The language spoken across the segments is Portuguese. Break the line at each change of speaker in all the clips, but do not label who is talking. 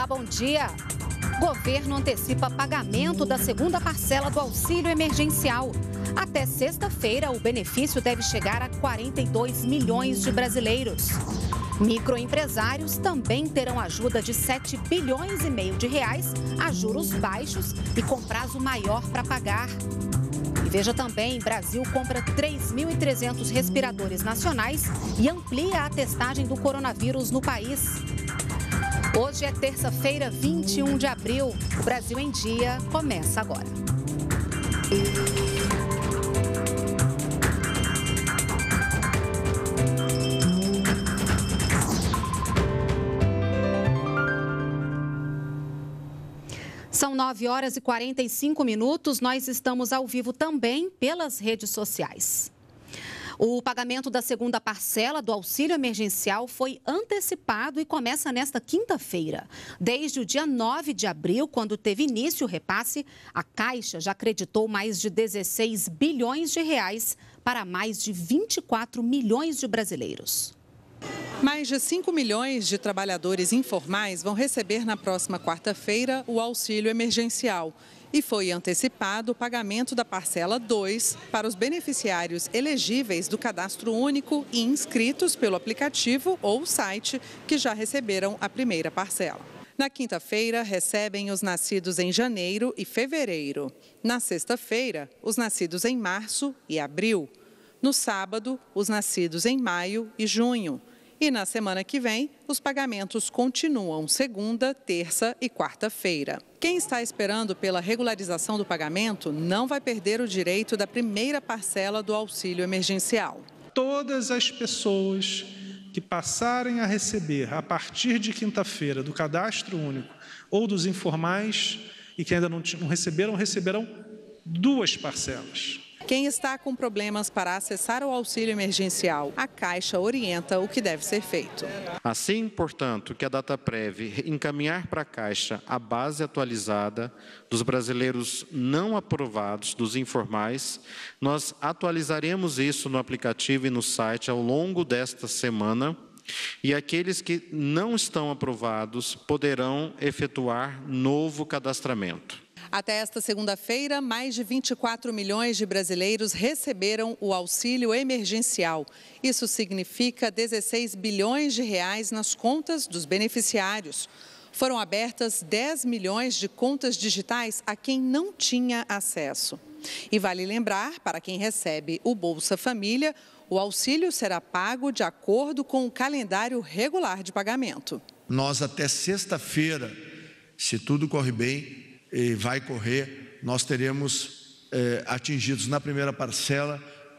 Olá, bom dia. Governo antecipa pagamento da segunda parcela do auxílio emergencial. Até sexta-feira, o benefício deve chegar a 42 milhões de brasileiros. Microempresários também terão ajuda de 7 bilhões e meio de reais a juros baixos e com prazo maior para pagar. E veja também, Brasil compra 3.300 respiradores nacionais e amplia a testagem do coronavírus no país. Hoje é terça-feira, 21 de abril. O Brasil em Dia começa agora. São 9 horas e 45 minutos. Nós estamos ao vivo também pelas redes sociais. O pagamento da segunda parcela do auxílio emergencial foi antecipado e começa nesta quinta-feira. Desde o dia 9 de abril, quando teve início o repasse, a Caixa já acreditou mais de 16 bilhões de reais para mais de 24 milhões de brasileiros.
Mais de 5 milhões de trabalhadores informais vão receber na próxima quarta-feira o auxílio emergencial. E foi antecipado o pagamento da parcela 2 para os beneficiários elegíveis do Cadastro Único e inscritos pelo aplicativo ou site que já receberam a primeira parcela. Na quinta-feira, recebem os nascidos em janeiro e fevereiro. Na sexta-feira, os nascidos em março e abril. No sábado, os nascidos em maio e junho. E na semana que vem, os pagamentos continuam segunda, terça e quarta-feira. Quem está esperando pela regularização do pagamento não vai perder o direito da primeira parcela do auxílio emergencial.
Todas as pessoas que passarem a receber a partir de quinta-feira do Cadastro Único ou dos informais e que ainda não receberam, receberão 2 parcelas.
Quem está com problemas para acessar o auxílio emergencial, a Caixa orienta o que deve ser feito.
Assim, portanto, que a Dataprev encaminhar para a Caixa a base atualizada dos brasileiros não aprovados, dos informais, nós atualizaremos isso no aplicativo e no site ao longo desta semana. E aqueles que não estão aprovados poderão efetuar novo cadastramento.
Até esta segunda-feira, mais de 24 milhões de brasileiros receberam o auxílio emergencial. Isso significa 16 bilhões de reais nas contas dos beneficiários. Foram abertas 10 milhões de contas digitais a quem não tinha acesso. E vale lembrar, para quem recebe o Bolsa Família, o auxílio será pago de acordo com o calendário regular de pagamento.
Nós até sexta-feira, se tudo correr bem, e vai correr, nós teremos atingidos na primeira parcela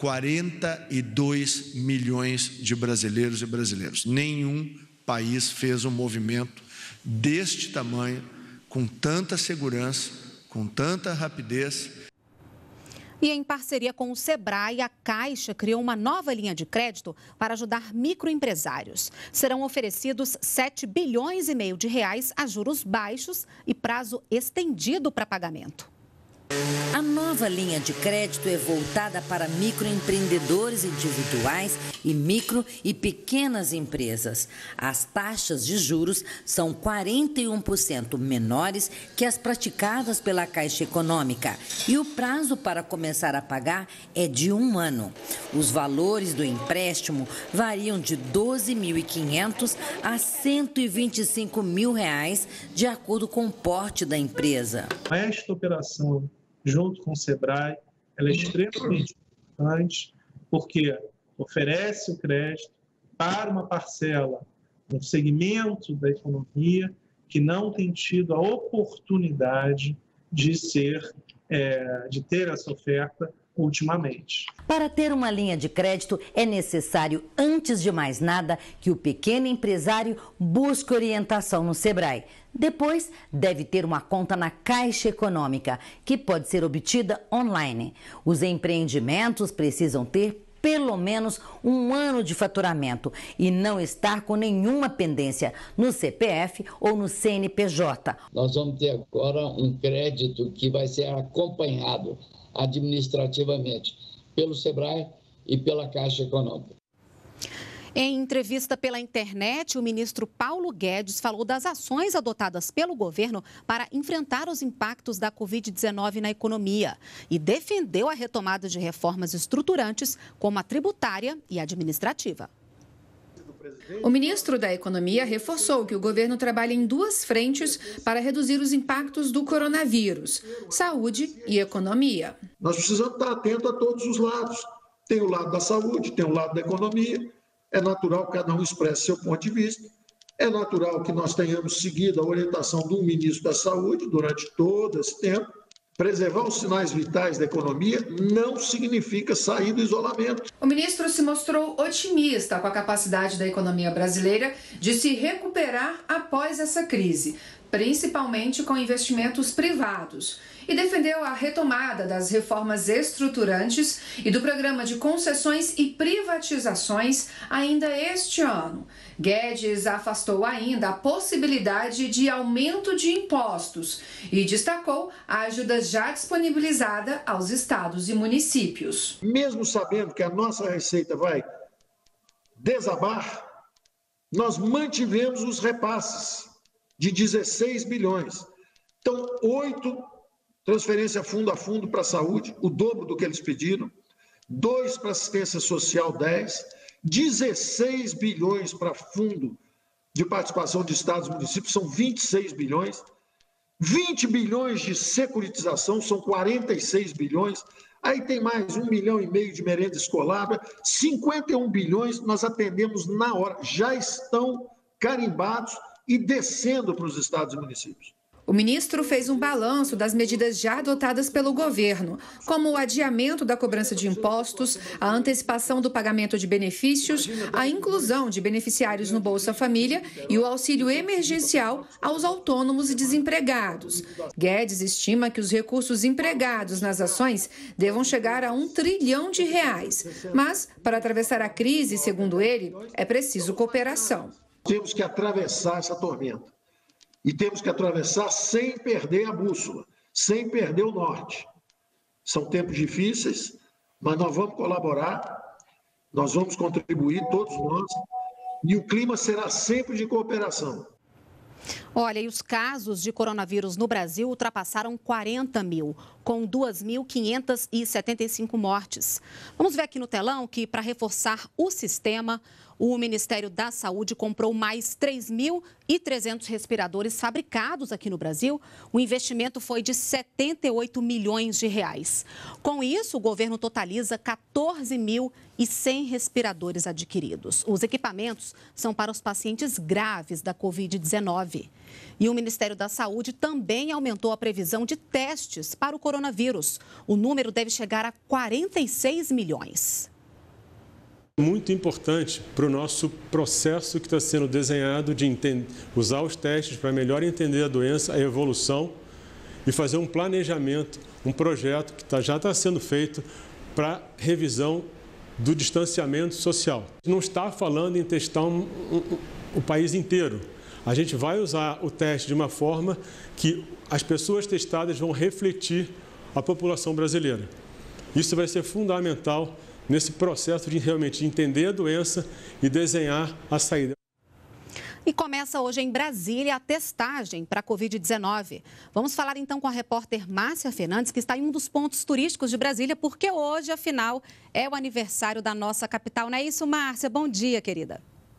42 milhões de brasileiros e brasileiras. Nenhum país fez um movimento deste tamanho, com tanta segurança, com tanta rapidez.
E em parceria com o Sebrae, a Caixa criou uma nova linha de crédito para ajudar microempresários. Serão oferecidos 7 bilhões e meio de reais a juros baixos e prazo estendido para pagamento.
A nova linha de crédito é voltada para microempreendedores individuais e micro e pequenas empresas. As taxas de juros são 41% menores que as praticadas pela Caixa Econômica e o prazo para começar a pagar é de 1 ano. Os valores do empréstimo variam de R$ 12.500 a R$ 125.000, de acordo com o porte da empresa.
Esta operação, junto com o Sebrae, ela é extremamente importante porque oferece o crédito para uma parcela, um segmento da economia que não tem tido a oportunidade de ter essa oferta ultimamente.
Para ter uma linha de crédito, é necessário, antes de mais nada, que o pequeno empresário busque orientação no Sebrae. Depois, deve ter uma conta na Caixa Econômica, que pode ser obtida online. Os empreendimentos precisam ter pelo menos 1 ano de faturamento e não estar com nenhuma pendência no CPF ou no CNPJ.
Nós vamos ter agora um crédito que vai ser acompanhado administrativamente pelo Sebrae e pela Caixa Econômica.
Em entrevista pela internet, o ministro Paulo Guedes falou das ações adotadas pelo governo para enfrentar os impactos da Covid-19 na economia e defendeu a retomada de reformas estruturantes, como a tributária e administrativa.
O ministro da Economia reforçou que o governo trabalha em duas frentes para reduzir os impactos do coronavírus: saúde e economia.
Nós precisamos estar atentos a todos os lados. Tem o lado da saúde, tem o lado da economia. É natural que cada um expresse seu ponto de vista. É natural que nós tenhamos seguido a orientação do ministro da Saúde durante todo esse tempo. Preservar os sinais vitais da economia não significa sair do isolamento.
O ministro se mostrou otimista com a capacidade da economia brasileira de se recuperar após essa crise, principalmente com investimentos privados, e defendeu a retomada das reformas estruturantes e do programa de concessões e privatizações ainda este ano. Guedes afastou ainda a possibilidade de aumento de impostos e destacou a ajuda já disponibilizada aos estados e municípios.
Mesmo sabendo que a nossa receita vai desabar, nós mantivemos os repasses de 16 bilhões. Então, 8 transferência fundo a fundo para a saúde, o dobro do que eles pediram, 2 para assistência social, 10, 16 bilhões para fundo de participação de estados e municípios, são 26 bilhões, 20 bilhões de securitização, são 46 bilhões, aí tem mais 1,5 milhão de merenda escolar, 51 bilhões nós atendemos na hora, já estão carimbados e descendo para os estados e municípios.
O ministro fez um balanço das medidas já adotadas pelo governo, como o adiamento da cobrança de impostos, a antecipação do pagamento de benefícios, a inclusão de beneficiários no Bolsa Família e o auxílio emergencial aos autônomos e desempregados. Guedes estima que os recursos empregados nas ações devam chegar a R$1 trilhão. Mas, para atravessar a crise, segundo ele, é preciso cooperação.
Temos que atravessar essa tormenta. E temos que atravessar sem perder a bússola, sem perder o norte. São tempos difíceis, mas nós vamos colaborar, nós vamos contribuir, todos nós, e o clima será sempre de cooperação.
Olha, e os casos de coronavírus no Brasil ultrapassaram 40 mil, com 2.575 mortes. Vamos ver aqui no telão que, para reforçar o sistema, o Ministério da Saúde comprou mais 3.300 respiradores fabricados aqui no Brasil. O investimento foi de 78 milhões de reais. Com isso, o governo totaliza 14.100 respiradores adquiridos. Os equipamentos são para os pacientes graves da Covid-19. E o Ministério da Saúde também aumentou a previsão de testes para o coronavírus. O número deve chegar a 46 milhões.
Muito importante para o nosso processo que está sendo desenhado de usar os testes para melhor entender a doença, a evolução e fazer um planejamento, um projeto que já está sendo feito para revisão do distanciamento social. Não está falando em testar o país inteiro. A gente vai usar o teste de uma forma que as pessoas testadas vão refletir a população brasileira. Isso vai ser fundamental nesse processo de realmente entender a doença e desenhar a saída.
E começa hoje em Brasília a testagem para a Covid-19. Vamos falar então com a repórter Márcia Fernandes, que está em um dos pontos turísticos de Brasília, porque hoje, afinal, é o aniversário da nossa capital. Não é isso, Márcia? Bom dia, querida.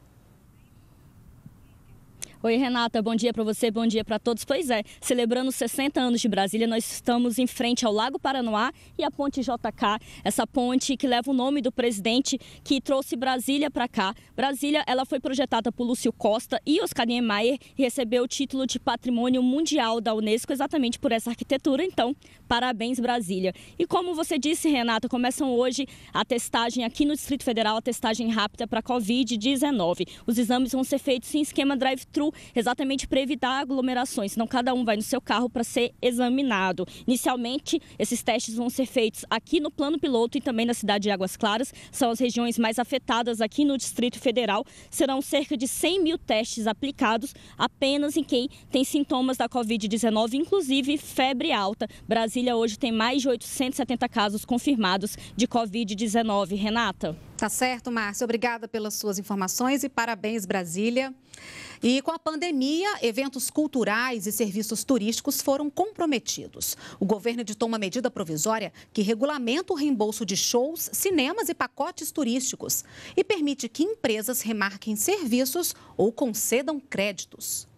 Oi, Renata, bom dia para você, bom dia para todos. Pois é, celebrando os 60 anos de Brasília, nós estamos em frente ao Lago Paranoá e à Ponte JK, essa ponte que leva o nome do presidente que trouxe Brasília para cá. Brasília, ela foi projetada por Lúcio Costa e Oscar Niemeyer e recebeu o título de Patrimônio Mundial da Unesco exatamente por essa arquitetura. Então, parabéns, Brasília. E como você disse, Renata, começam hoje a testagem aqui no Distrito Federal, a testagem rápida para a Covid-19. Os exames vão ser feitos em esquema drive-thru, exatamente para evitar aglomerações, senão cada um vai no seu carro para ser examinado. Inicialmente, esses testes vão ser feitos aqui no Plano Piloto e também na cidade de Águas Claras, são as regiões mais afetadas aqui no Distrito Federal. Serão cerca de 100 mil testes aplicados apenas em quem tem sintomas da Covid-19, inclusive febre alta. Brasília hoje tem mais de 870 casos confirmados de Covid-19. Renata?
Tá certo, Márcia. Obrigada pelas suas informações e parabéns, Brasília. E com a pandemia, eventos culturais e serviços turísticos foram comprometidos. O governo editou uma medida provisória que regulamenta o reembolso de shows, cinemas e pacotes turísticos e permite que empresas remarquem serviços ou concedam créditos.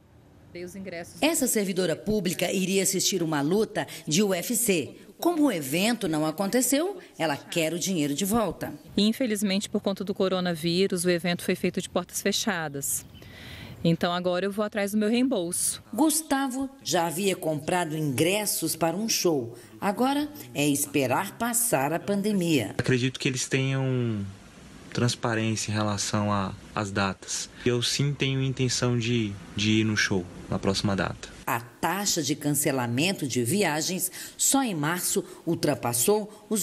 Essa servidora pública iria assistir uma luta de UFC. Como o evento não aconteceu, ela quer o dinheiro de volta.
Infelizmente, por conta do coronavírus, o evento foi feito de portas fechadas. Então agora eu vou atrás do meu reembolso.
Gustavo já havia comprado ingressos para um show. Agora é esperar passar a pandemia.
Acredito que eles tenham transparência em relação às datas. Eu sim tenho intenção de ir no show na próxima data.
A taxa de cancelamento de viagens só em março ultrapassou os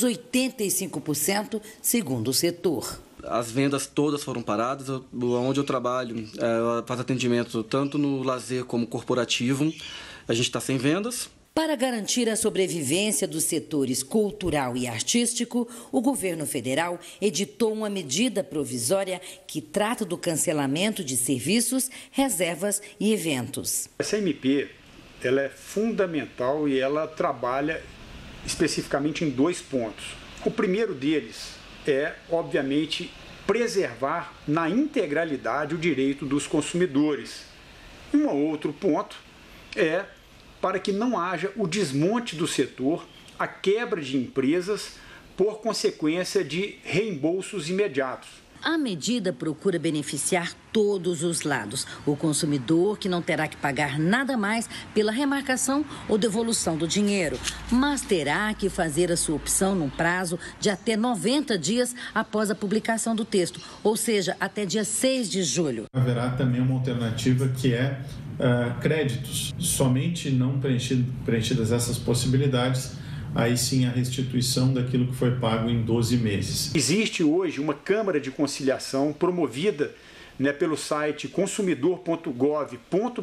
85%, segundo o setor.
As vendas todas foram paradas. Onde eu trabalho, faz atendimento tanto no lazer como corporativo. A gente está sem vendas.
Para garantir a sobrevivência dos setores cultural e artístico, o governo federal editou uma medida provisória que trata do cancelamento de serviços, reservas e eventos.
Essa MP ela é fundamental e ela trabalha especificamente em 2 pontos. O primeiro deles é, obviamente, preservar na integralidade o direito dos consumidores. E um outro ponto é para que não haja o desmonte do setor, a quebra de empresas por consequência de reembolsos imediatos.
A medida procura beneficiar todos os lados. O consumidor, que não terá que pagar nada mais pela remarcação ou devolução do dinheiro, mas terá que fazer a sua opção num prazo de até 90 dias após a publicação do texto, ou seja, até dia 6 de julho.
Haverá também uma alternativa que é créditos. Somente não preenchidas essas possibilidades, aí sim a restituição daquilo que foi pago em 12 meses.
Existe hoje uma Câmara de Conciliação promovida pelo site consumidor.gov.br,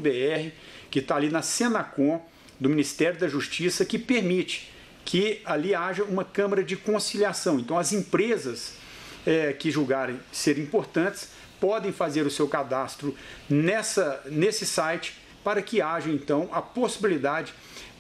que está ali na Senacom, do Ministério da Justiça, que permite que ali haja uma Câmara de Conciliação. Então, as empresas que julgarem ser importantes podem fazer o seu cadastro nesse site para que haja, então, a possibilidade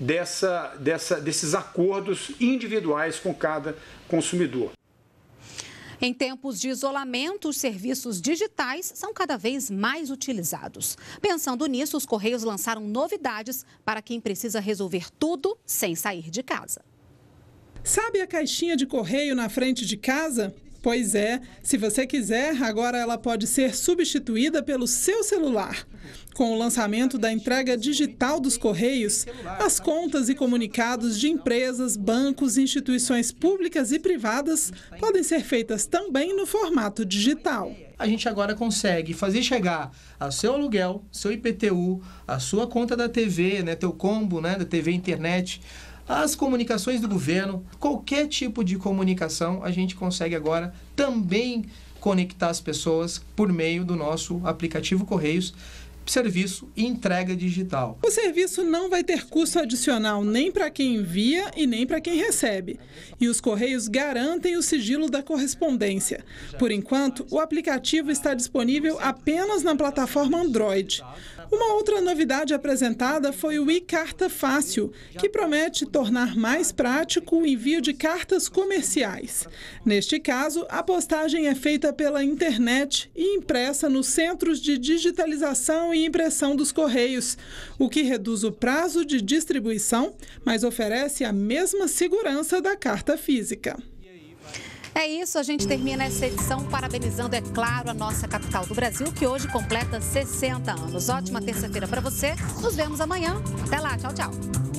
desses acordos individuais com cada consumidor.
Em tempos de isolamento, os serviços digitais são cada vez mais utilizados. Pensando nisso, os Correios lançaram novidades para quem precisa resolver tudo sem sair de casa.
Sabe a caixinha de correio na frente de casa? Pois é, se você quiser, agora ela pode ser substituída pelo seu celular. Com o lançamento da entrega digital dos Correios, as contas e comunicados de empresas, bancos, instituições públicas e privadas podem ser feitas também no formato digital.
A gente agora consegue fazer chegar ao seu aluguel, seu IPTU, a sua conta da TV, teu combo da TV e internet, as comunicações do governo, qualquer tipo de comunicação, a gente consegue agora também conectar as pessoas por meio do nosso aplicativo Correios, serviço e entrega digital.
O serviço não vai ter custo adicional nem para quem envia e nem para quem recebe. E os Correios garantem o sigilo da correspondência. Por enquanto, o aplicativo está disponível apenas na plataforma Android. Uma outra novidade apresentada foi o e-Carta Fácil, que promete tornar mais prático o envio de cartas comerciais. Neste caso, a postagem é feita pela internet e impressa nos centros de digitalização e impressão dos Correios, o que reduz o prazo de distribuição, mas oferece a mesma segurança da carta física.
É isso, a gente termina essa edição parabenizando, é claro, a nossa capital do Brasil, que hoje completa 60 anos. Ótima terça-feira para você, nos vemos amanhã. Até lá, tchau, tchau.